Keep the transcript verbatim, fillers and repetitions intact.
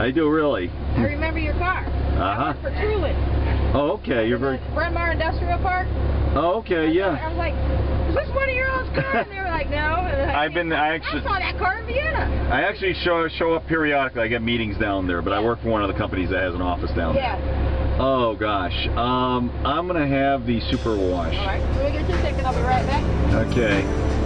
I do, really. I remember your car. Uh-huh. I work for Truland. Oh, okay. You're very... Bryn Mawr Industrial Park. Oh, okay, yeah. I was like, is this one of your old cars? And they were like, no. And like, I've been, I actually... I saw that car in Vienna. I actually show show up periodically. I get meetings down there, but yeah. I work for one of the companies that has an office down yeah. there. Oh, gosh. Um, I'm going to have the super wash. All right. So we get your ticket. I'll be right back. Okay.